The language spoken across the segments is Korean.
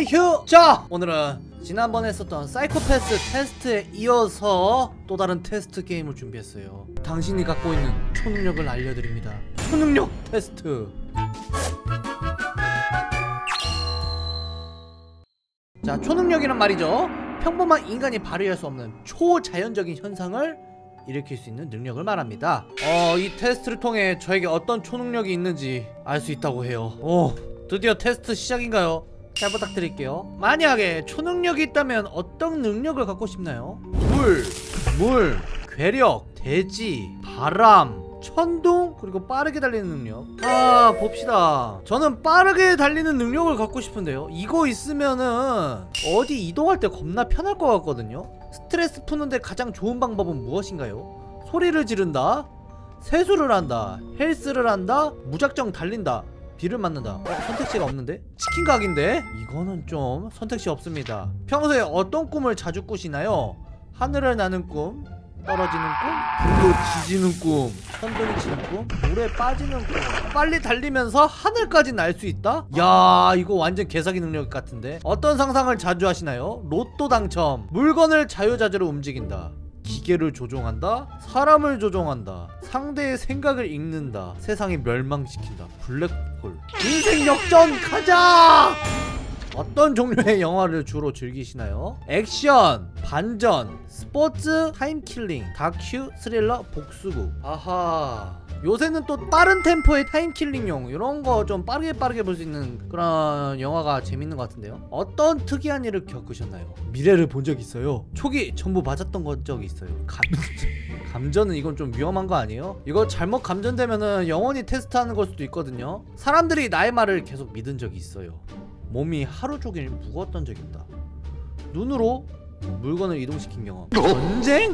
휴! 자, 오늘은 지난번에 했었던 사이코패스 테스트에 이어서 또 다른 테스트 게임을 준비했어요. 당신이 갖고 있는 초능력을 알려드립니다. 초능력 테스트. 자, 초능력이란 말이죠, 평범한 인간이 발휘할 수 없는 초자연적인 현상을 일으킬 수 있는 능력을 말합니다. 이 테스트를 통해 저에게 어떤 초능력이 있는지 알 수 있다고 해요. 드디어 테스트 시작인가요? 잘 부탁드릴게요. 만약에 초능력이 있다면 어떤 능력을 갖고 싶나요? 물, 괴력, 대지, 바람, 천둥, 그리고 빠르게 달리는 능력. 봅시다. 저는 빠르게 달리는 능력을 갖고 싶은데요. 이거 있으면은 어디 이동할 때 겁나 편할 것 같거든요. 스트레스 푸는데 가장 좋은 방법은 무엇인가요? 소리를 지른다, 세수를 한다, 헬스를 한다, 무작정 달린다, 비를 맞는다. 선택지가 없는데? 치킨 가게인데? 이거는 좀 선택지 없습니다. 평소에 어떤 꿈을 자주 꾸시나요? 하늘을 나는 꿈, 떨어지는 꿈, 불로 지지는 꿈, 천둥이 치는 꿈, 물에 빠지는 꿈. 빨리 달리면서 하늘까지 날 수 있다? 야, 이거 완전 개사기 능력 같은데? 어떤 상상을 자주 하시나요? 로또 당첨, 물건을 자유자재로 움직인다, 기계를 조종한다, 사람을 조종한다, 상대의 생각을 읽는다, 세상을 멸망시킨다, 블랙홀. 인생 역전 가자! 어떤 종류의 영화를 주로 즐기시나요? 액션, 반전, 스포츠, 타임킬링, 다큐, 스릴러, 복수극. 아하, 요새는 또 빠른 템포의 타임킬링용 이런거 좀 빠르게 볼 수 있는 그런 영화가 재밌는 것 같은데요. 어떤 특이한 일을 겪으셨나요? 미래를 본 적 있어요. 초기 전부 맞았던 적이 있어요. 감전은 이건 좀 위험한 거 아니에요? 이거 잘못 감전되면은 영원히 테스트하는 걸 수도 있거든요. 사람들이 나의 말을 계속 믿은 적이 있어요. 몸이 하루 종일 무거웠던 적이 있다. 눈으로 물건을 이동시킨 경험. 전쟁?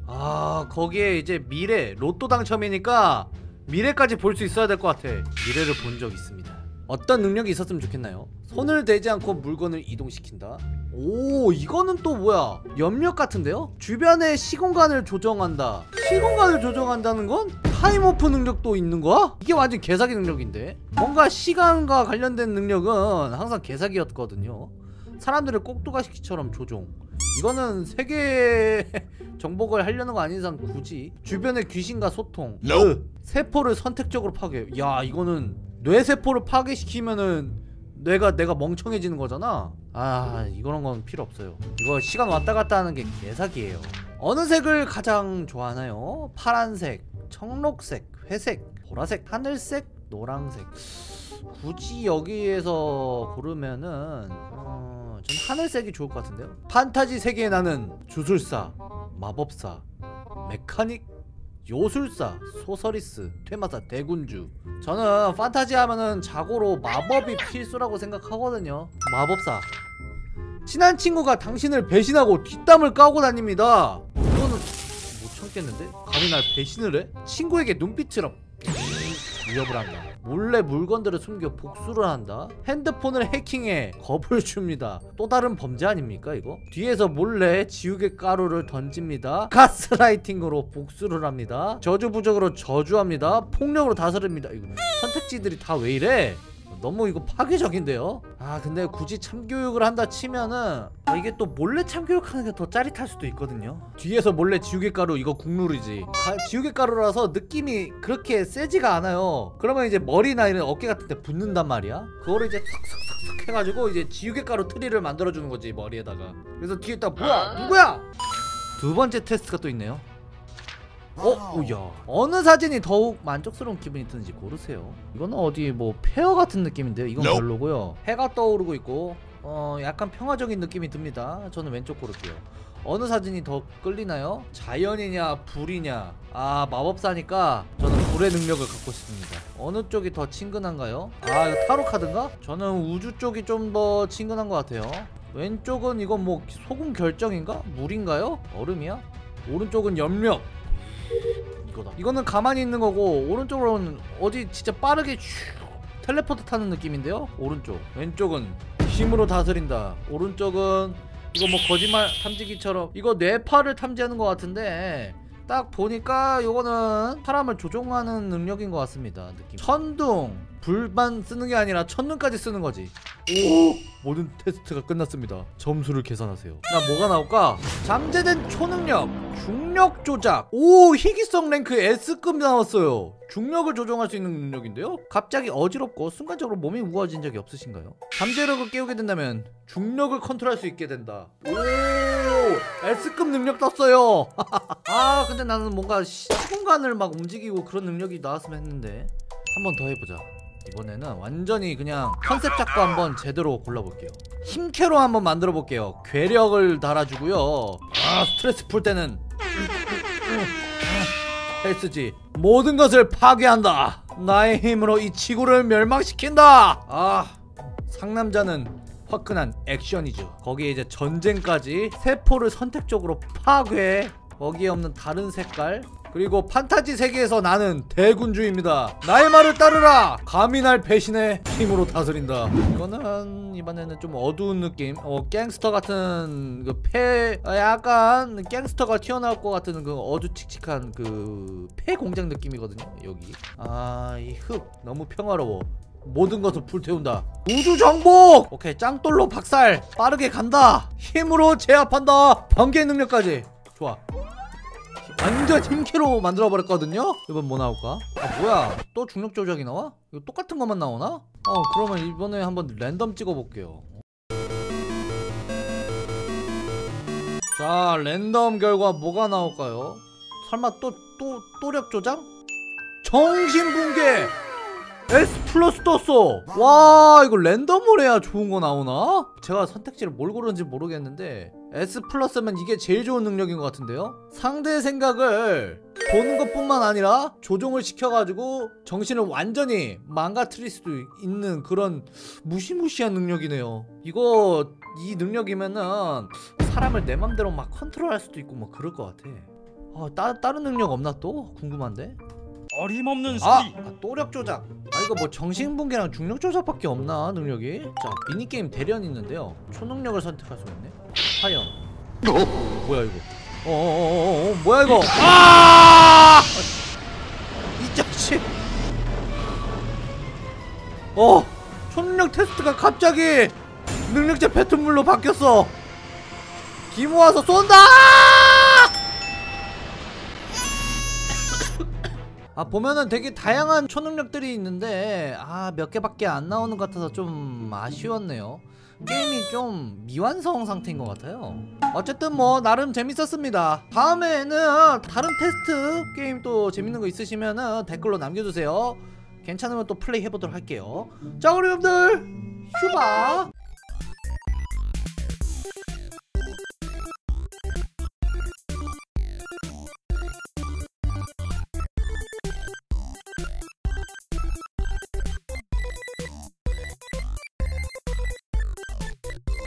거기에 이제 미래, 로또 당첨이니까 미래까지 볼 수 있어야 될 것 같아. 미래를 본 적 있습니다. 어떤 능력이 있었으면 좋겠나요? 손을 대지 않고 물건을 이동시킨다. 오, 이거는 또 뭐야? 염력 같은데요? 주변의 시공간을 조정한다. 시공간을 조정한다는 건 타임오프 능력도 있는 거야? 이게 완전 개사기 능력인데? 뭔가 시간과 관련된 능력은 항상 개사기였거든요. 사람들을 꼭두가시키처럼 조종. 이거는 세계 정복을 하려는 거 아닌 이상 굳이. 주변의 귀신과 소통. 세포를 선택적으로 파괴. 야, 이거는 뇌세포를 파괴시키면은 내가 멍청해지는 거잖아. 이런 건 필요 없어요. 이거 시간 왔다 갔다 하는 게 개사기예요. 어느 색을 가장 좋아하나요? 파란색, 청록색, 회색, 보라색, 하늘색, 노란색. 굳이 여기에서 고르면은 전 하늘색이 좋을 것 같은데요. 판타지 세계에 나는 주술사, 마법사, 메카닉, 요술사, 소서리스, 퇴마사, 대군주. 저는 판타지 하면은 자고로 마법이 필수라고 생각하거든요. 마법사. 친한 친구가 당신을 배신하고 뒷담을 까고 다닙니다. 이거는 못 참겠는데? 감히 날 배신을 해? 친구에게 눈빛으로 위협을 한다. 몰래 물건들을 숨겨 복수를 한다. 핸드폰을 해킹해 겁을 줍니다. 또 다른 범죄 아닙니까 이거? 뒤에서 몰래 지우개 가루를 던집니다. 가스라이팅으로 복수를 합니다. 저주부적으로 저주합니다. 폭력으로 다스립니다. 이거 선택지들이 다 왜 이래? 너무 이거 파괴적인데요? 근데 굳이 참교육을 한다 치면은 이게 또 몰래 참교육하는 게 더 짜릿할 수도 있거든요. 뒤에서 몰래 지우개가루 이거 국룰이지. 지우개가루라서 느낌이 그렇게 세지가 않아요. 그러면 이제 머리나 이런 어깨 같은 데 붙는단 말이야. 그거를 이제 싹싹싹 해가지고 이제 지우개가루 트리를 만들어주는 거지, 머리에다가. 그래서 뒤에 딱 뭐야? 누구야? 두 번째 테스트가 또 있네요. 오야. 어느 사진이 더욱 만족스러운 기분이 드는지 고르세요. 이거는 어디 뭐 페어 같은 느낌인데요. 이건 별로고요. 해가 떠오르고 있고 약간 평화적인 느낌이 듭니다. 저는 왼쪽 고를게요. 어느 사진이 더 끌리나요? 자연이냐 불이냐. 마법사니까 저는 불의 능력을 갖고 싶습니다. 어느 쪽이 더 친근한가요? 이거 타로 카드인가? 저는 우주 쪽이 좀 더 친근한 것 같아요. 왼쪽은 이건 뭐 소금 결정인가? 물인가요? 얼음이야? 오른쪽은 염력. 이거다. 이거는 가만히 있는 거고, 오른쪽으로는 어디 진짜 빠르게 텔레포트 타는 느낌인데요? 오른쪽. 왼쪽은 힘으로 다스린다. 오른쪽은 이거 뭐 거짓말 탐지기처럼 이거 뇌파를 탐지하는 것 같은데, 딱 보니까 이거는 사람을 조종하는 능력인 것 같습니다. 느낌. 천둥, 불만 쓰는 게 아니라 첫눈까지 쓰는 거지. 오! 모든 테스트가 끝났습니다. 점수를 계산하세요. 나 뭐가 나올까? 잠재된 초능력, 중력 조작. 오! 희귀성 랭크 S급 나왔어요. 중력을 조정할 수 있는 능력인데요? 갑자기 어지럽고 순간적으로 몸이 우거진 적이 없으신가요? 잠재력을 깨우게 된다면 중력을 컨트롤할 수 있게 된다. 오! S급 능력 떴어요. 아, 근데 나는 뭔가 시공간을 막 움직이고 그런 능력이 나왔으면 했는데. 한 번 더 해보자. 이번에는 완전히 그냥 컨셉 잡고 한번 제대로 골라볼게요. 힘캐로 한번 만들어 볼게요. 괴력을 달아주고요. 아, 스트레스 풀 때는 헬스지. 모든 것을 파괴한다. 나의 힘으로 이 지구를 멸망시킨다. 아, 상남자는 화끈한 액션이죠. 거기에 이제 전쟁까지. 세포를 선택적으로 파괴. 거기에 없는 다른 색깔. 그리고 판타지 세계에서 나는 대군주입니다. 나의 말을 따르라. 감히 날 배신해 힘으로 다스린다. 이번에는 좀 어두운 느낌. 갱스터 같은 약간 갱스터가 튀어나올 것 같은 그 어두칙칙한 그 폐 공장 느낌이거든요. 여기. 아, 이 흙 너무 평화로워. 모든 것을 불태운다. 우주 정복. 오케이, 짱돌로 박살. 빠르게 간다. 힘으로 제압한다. 번개 능력까지. 좋아. 완전 힘캐로 만들어버렸거든요? 이번 뭐 나올까? 아, 뭐야, 또 중력 조작이 나와? 이거 똑같은 것만 나오나? 그러면 이번에 한번 랜덤 찍어볼게요. 자, 랜덤 결과 뭐가 나올까요? 설마 또력 조작? 정신붕괴! S 플러스 떴어! 와, 이거 랜덤으로 해야 좋은 거 나오나? 제가 선택지를 뭘 고르는지 모르겠는데 S 플러스면 이게 제일 좋은 능력인 것 같은데요? 상대의 생각을 보는 것 뿐만 아니라 조종을 시켜가지고 정신을 완전히 망가뜨릴 수도 있는 그런 무시무시한 능력이네요. 이 능력이면은 사람을 내 맘대로 막 컨트롤할 수도 있고 뭐 그럴 것 같아. 다른 능력 없나 또? 궁금한데? 어림없는 소리. 또력 조작. 이거 뭐 정신붕괴랑 중력 조작밖에 없나 능력이? 자, 미니게임 대련 있는데요. 초능력을 선택할 수 있네. 화염. 뭐야 이거? 뭐야 이거? 아! 이 자식. 초능력 테스트가 갑자기 능력자 배트물로 바뀌었어. 기 모아서 쏜다! 보면은 되게 다양한 초능력들이 있는데 몇 개밖에 안 나오는 것 같아서 좀 아쉬웠네요. 게임이 좀 미완성 상태인 것 같아요. 어쨌든 뭐 나름 재밌었습니다. 다음에는 다른 테스트 게임 또 재밌는 거 있으시면은 댓글로 남겨주세요. 괜찮으면 또 플레이 해보도록 할게요. 자, 그럼 여러분들 휴바.